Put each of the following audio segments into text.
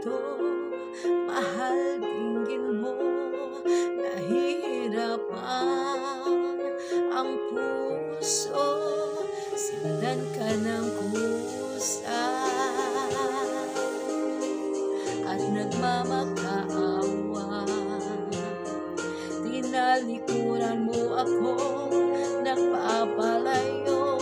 ganito, mahal, dinggin mo, nahihirapan ang puso, sindan ka ng kusa at nagmamakaawa. Tinalikuran mo ako, nagpapalayo,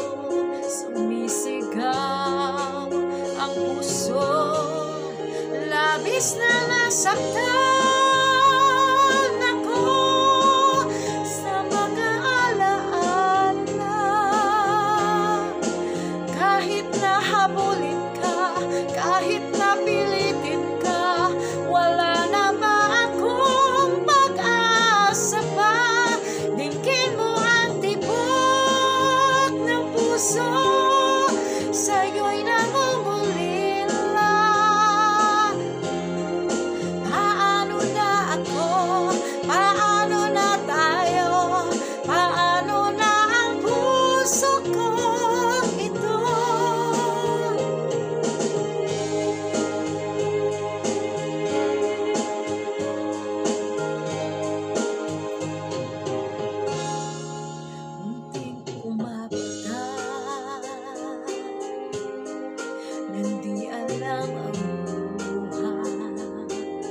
sumisigaw ang puso, labis na nasaktan ako sa mga alaala. Kahit nahabulin ka, kahit napilitin ka, wala na ba akong pag-asa pa? Dinggin mo ang tibok ng puso, sa'yo'y nangungulila. Paano na ako? Paano na tayo? Paano na ang puso kong ito? Munting umapatay, hindi alam ang buhay.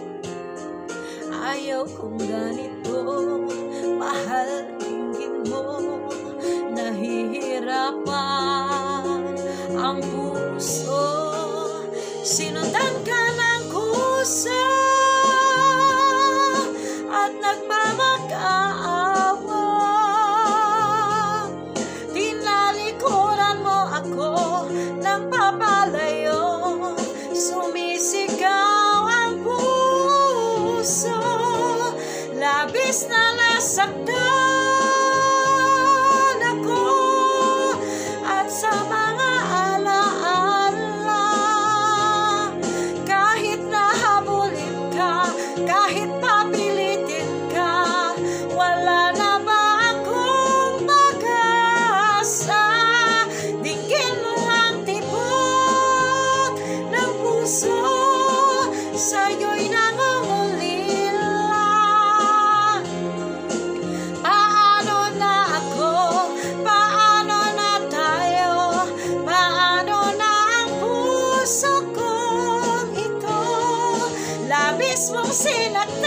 Ayaw kong ganito, mahal, dinggin mo, nahihirapan ang puso, sinundan ka ng kusa at nagmamakaawa. Tinalikuran mo ako ng papalayo, sumisigaw ang puso, labis na nasaktan ako at sa mga alaala. Kahit nahabulin ka, kahit papilitin ka, wala na ba akong pag-asa? Dinggin mo ang tibok ng puso, sa'yo'y nangungulila. Paano na ako? Paano na tayo? Paano na ang puso kong ito? Labis mong sinaktan